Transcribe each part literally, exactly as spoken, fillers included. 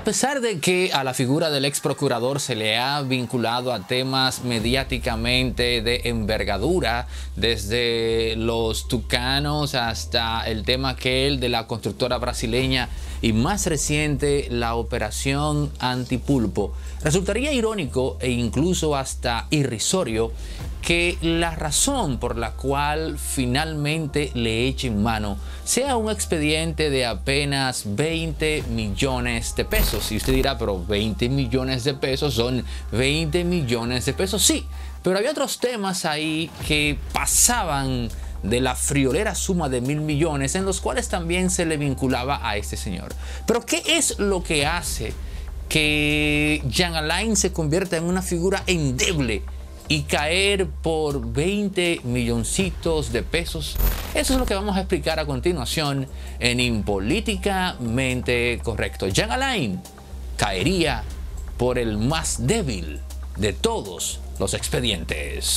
A pesar de que a la figura del ex procurador se le ha vinculado a temas mediáticamente de envergadura, desde los tucanos hasta el tema aquel de la constructora brasileña y más reciente la operación Antipulpo, resultaría irónico e incluso hasta irrisorio que la razón por la cual finalmente le echen mano sea un expediente de apenas veinte millones de pesos. Y usted dirá, pero veinte millones de pesos son veinte millones de pesos. Sí, pero había otros temas ahí que pasaban de la friolera suma de mil millones en los cuales también se le vinculaba a este señor. Pero ¿qué es lo que hace que Jean Alain se convierta en una figura endeble y caer por veinte milloncitos de pesos? Eso es lo que vamos a explicar a continuación en Impolíticamente Correcto. Jean Alain caería por el más débil de todos los expedientes.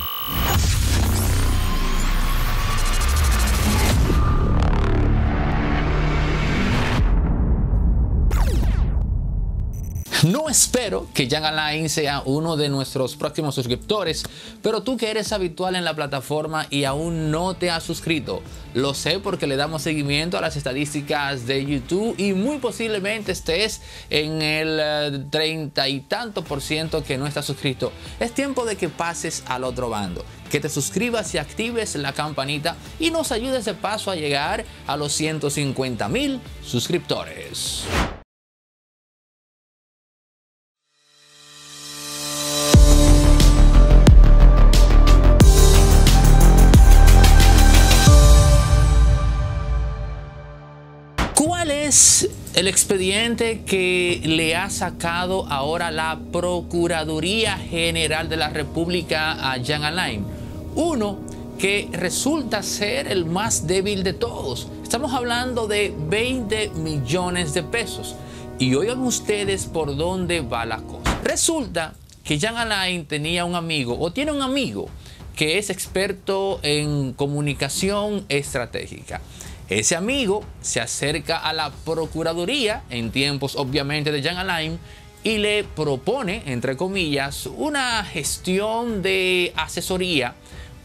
No espero que Jean Alain sea uno de nuestros próximos suscriptores, pero tú que eres habitual en la plataforma y aún no te has suscrito, lo sé porque le damos seguimiento a las estadísticas de YouTube y muy posiblemente estés en el treinta y tanto por ciento que no estás suscrito. Es tiempo de que pases al otro bando, que te suscribas y actives la campanita y nos ayudes de paso a llegar a los ciento cincuenta mil suscriptores. ¿Cuál es el expediente que le ha sacado ahora la Procuraduría General de la República a Jean Alain? Uno que resulta ser el más débil de todos. Estamos hablando de veinte millones de pesos. Y oigan ustedes por dónde va la cosa. Resulta que Jean Alain tenía un amigo, o tiene un amigo, que es experto en comunicación estratégica. Ese amigo se acerca a la Procuraduría, en tiempos obviamente de Jean Alain, y le propone, entre comillas, una gestión de asesoría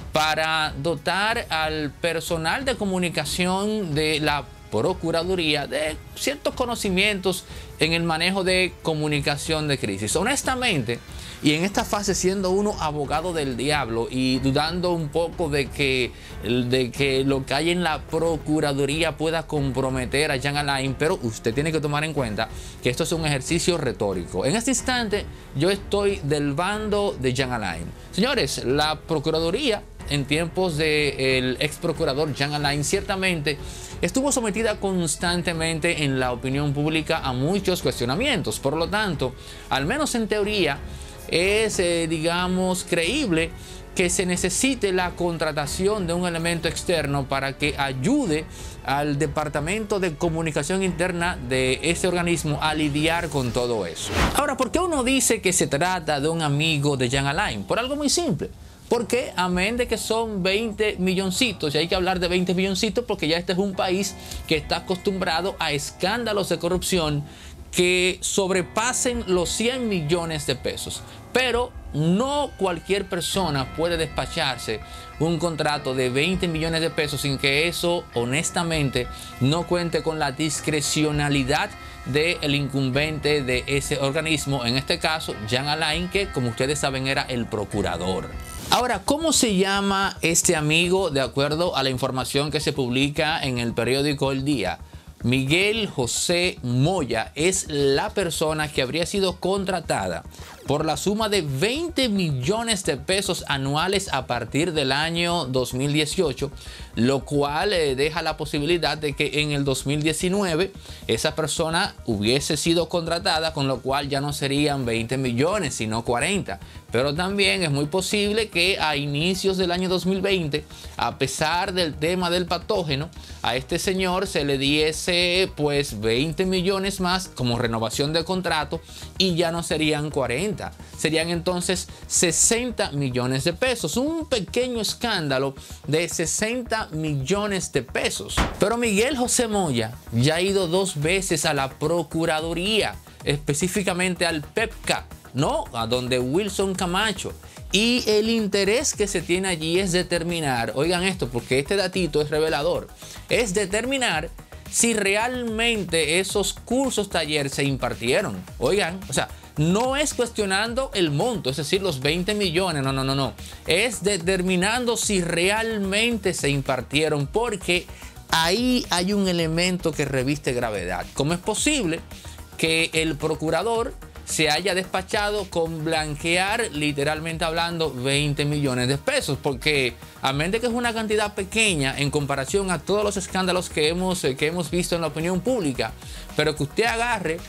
para dotar al personal de comunicación de la Procuraduría de ciertos conocimientos en el manejo de comunicación de crisis. Honestamente, y en esta fase siendo uno abogado del diablo y dudando un poco de que, de que lo que hay en la Procuraduría pueda comprometer a Jean Alain, pero usted tiene que tomar en cuenta que esto es un ejercicio retórico. En este instante yo estoy del bando de Jean Alain. Señores, la Procuraduría en tiempos del ex procurador Jean Alain ciertamente estuvo sometida constantemente en la opinión pública a muchos cuestionamientos. Por lo tanto, al menos en teoría, es, eh, digamos, creíble que se necesite la contratación de un elemento externo para que ayude al Departamento de Comunicación Interna de este organismo a lidiar con todo eso. Ahora, ¿por qué uno dice que se trata de un amigo de Jean Alain? Por algo muy simple. Porque amén de que son veinte milloncitos, y hay que hablar de veinte milloncitos porque ya este es un país que está acostumbrado a escándalos de corrupción que sobrepasen los cien millones de pesos. Pero no cualquier persona puede despacharse un contrato de veinte millones de pesos sin que eso, honestamente, no cuente con la discrecionalidad del incumbente de ese organismo, en este caso, Jean Alain, que como ustedes saben era el procurador. Ahora, ¿cómo se llama este amigo de acuerdo a la información que se publica en el periódico El Día? Miguel José Moya es la persona que habría sido contratada por la suma de veinte millones de pesos anuales a partir del año dos mil dieciocho, lo cual eh, deja la posibilidad de que en el dos mil diecinueve esa persona hubiese sido contratada, con lo cual ya no serían veinte millones, sino cuarenta. Pero también es muy posible que a inicios del año dos mil veinte, a pesar del tema del patógeno, a este señor se le diese pues veinte millones más como renovación de contrato y ya no serían cuarenta. Serían entonces sesenta millones de pesos. Un pequeño escándalo de sesenta millones de pesos. Pero Miguel José Moya ya ha ido dos veces a la Procuraduría específicamente al PEPCA, ¿no? A donde Wilson Camacho. Y el interés que se tiene allí es determinar, oigan esto, porque este datito es revelador, es determinar si realmente esos cursos taller se impartieron. Oigan, o sea, no es cuestionando el monto, es decir, los veinte millones, no, no, no, no. Es determinando si realmente se impartieron, porque ahí hay un elemento que reviste gravedad. ¿Cómo es posible que el procurador se haya despachado con blanquear, literalmente hablando, veinte millones de pesos? Porque a menos de que es una cantidad pequeña en comparación a todos los escándalos que hemos, que hemos visto en la opinión pública, pero que usted agarre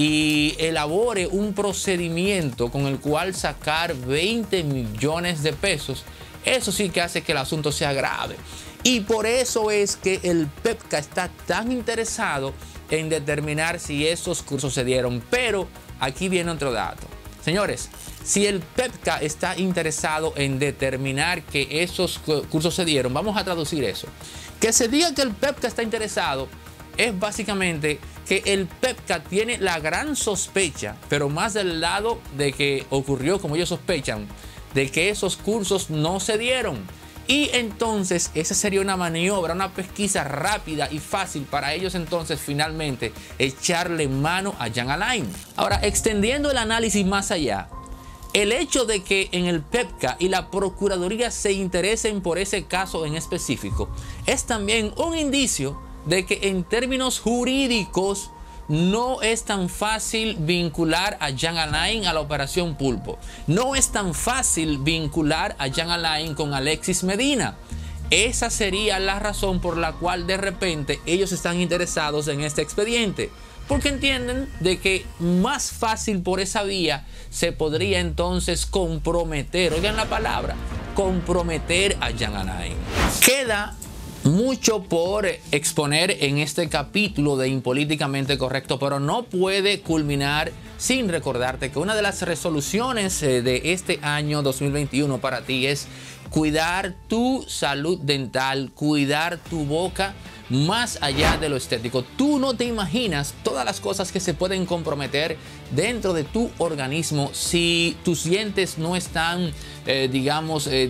y elabore un procedimiento con el cual sacar veinte millones de pesos, eso sí que hace que el asunto sea grave. Y por eso es que el PEPCA está tan interesado en determinar si esos cursos se dieron. Pero aquí viene otro dato. Señores, si el PEPCA está interesado en determinar que esos cursos se dieron, vamos a traducir eso. Que se diga que el PEPCA está interesado es básicamente que el PEPCA tiene la gran sospecha, pero más del lado de que ocurrió como ellos sospechan, de que esos cursos no se dieron. Y entonces esa sería una maniobra, una pesquisa rápida y fácil para ellos entonces finalmente echarle mano a Jean Alain. Ahora, extendiendo el análisis más allá, el hecho de que en el PEPCA y la Procuraduría se interesen por ese caso en específico es también un indicio de que en términos jurídicos no es tan fácil vincular a Jean Alain a la Operación Pulpo. No es tan fácil vincular a Jean Alain con Alexis Medina. Esa sería la razón por la cual de repente ellos están interesados en este expediente. Porque entienden de que más fácil por esa vía se podría entonces comprometer, oigan la palabra, comprometer a Jean Alain. Queda mucho por exponer en este capítulo de Impolíticamente Correcto, pero no puede culminar sin recordarte que una de las resoluciones de este año dos mil veintiuno para ti es cuidar tu salud dental, cuidar tu boca más allá de lo estético. Tú no te imaginas todas las cosas que se pueden comprometer dentro de tu organismo si tus dientes no están, eh, digamos, eh,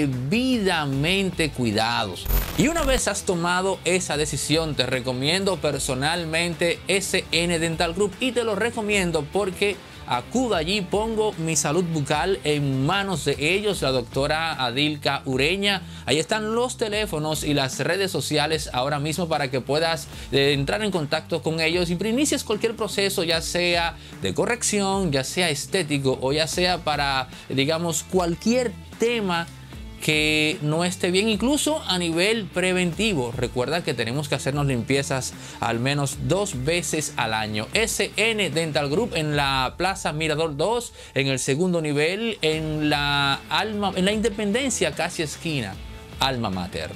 debidamente cuidados. Y una vez has tomado esa decisión, te recomiendo personalmente S N Dental Group, y te lo recomiendo porque acudo allí, pongo mi salud bucal en manos de ellos, la doctora Adilka Ureña. Ahí están los teléfonos y las redes sociales ahora mismo para que puedas eh, entrar en contacto con ellos y inicies cualquier proceso, ya sea de corrección, ya sea estético o ya sea para, digamos, cualquier tema que no esté bien, incluso a nivel preventivo. Recuerda que tenemos que hacernos limpiezas al menos dos veces al año. S N Dental Group en la Plaza Mirador dos, en el segundo nivel, en la, Alma, en la Independencia, casi esquina, Alma Mater.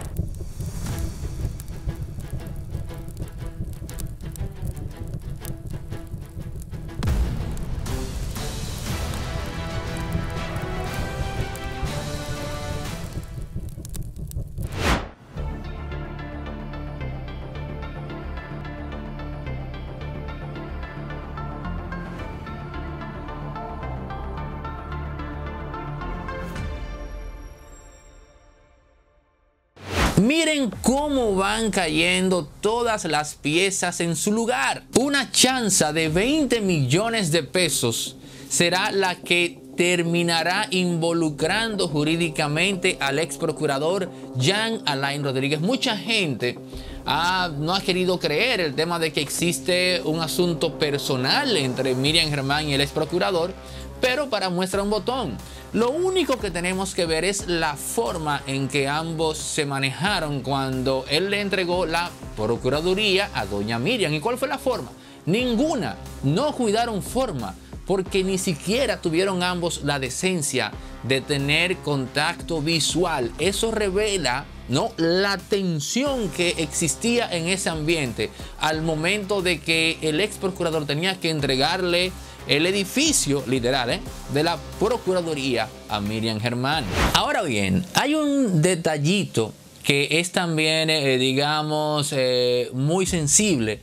Miren cómo van cayendo todas las piezas en su lugar. Una chanza de veinte millones de pesos será la que terminará involucrando jurídicamente al ex procurador Jean Alain Rodríguez. Mucha gente ah, no ha querido creer el tema de que existe un asunto personal entre Miriam Germán y el ex procurador, pero para muestra un botón. Lo único que tenemos que ver es la forma en que ambos se manejaron cuando él le entregó la procuraduría a doña Miriam. ¿Y cuál fue la forma? Ninguna. No cuidaron forma, porque ni siquiera tuvieron ambos la decencia de tener contacto visual. Eso revela, ¿no?, la tensión que existía en ese ambiente al momento de que el ex procurador tenía que entregarle el edificio, literal, ¿eh?, de la Procuraduría a Miriam Germán. Ahora bien, hay un detallito que es también, eh, digamos, eh, muy sensible,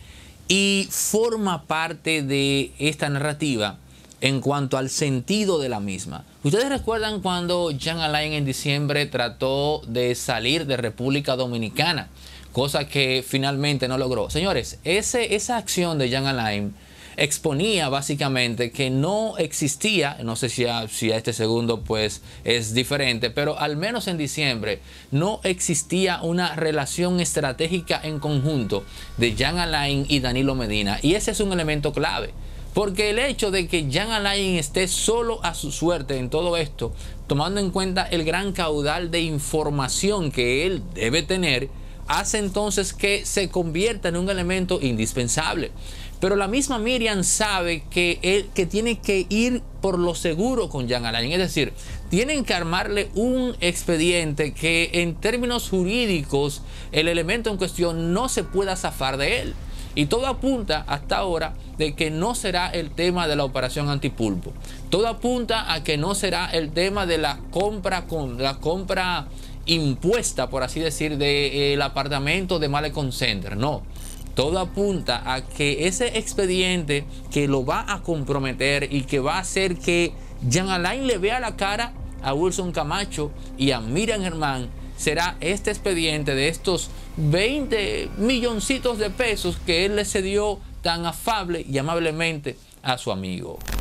y forma parte de esta narrativa en cuanto al sentido de la misma. ¿Ustedes recuerdan cuando Jean Alain en diciembre trató de salir de República Dominicana? Cosa que finalmente no logró. Señores, ese, esa acción de Jean Alain exponía básicamente que no existía, no sé si a, si a este segundo pues es diferente, pero al menos en diciembre no existía una relación estratégica en conjunto de Jean Alain y Danilo Medina. Y ese es un elemento clave. Porque el hecho de que Jean Alain esté solo a su suerte en todo esto, tomando en cuenta el gran caudal de información que él debe tener, hace entonces que se convierta en un elemento indispensable. Pero la misma Miriam sabe que, él, que tiene que ir por lo seguro con Jean Alain. Es decir, tienen que armarle un expediente que en términos jurídicos el elemento en cuestión no se pueda zafar de él. Y todo apunta hasta ahora de que no será el tema de la operación antipulpo. Todo apunta a que no será el tema de la compra, con, la compra impuesta, por así decir, del apartamento de Malecon Center. No. Todo apunta a que ese expediente que lo va a comprometer y que va a hacer que Jean Alain le vea la cara a Wilson Camacho y a Miriam Germán será este expediente de estos veinte milloncitos de pesos que él le cedió tan afable y amablemente a su amigo.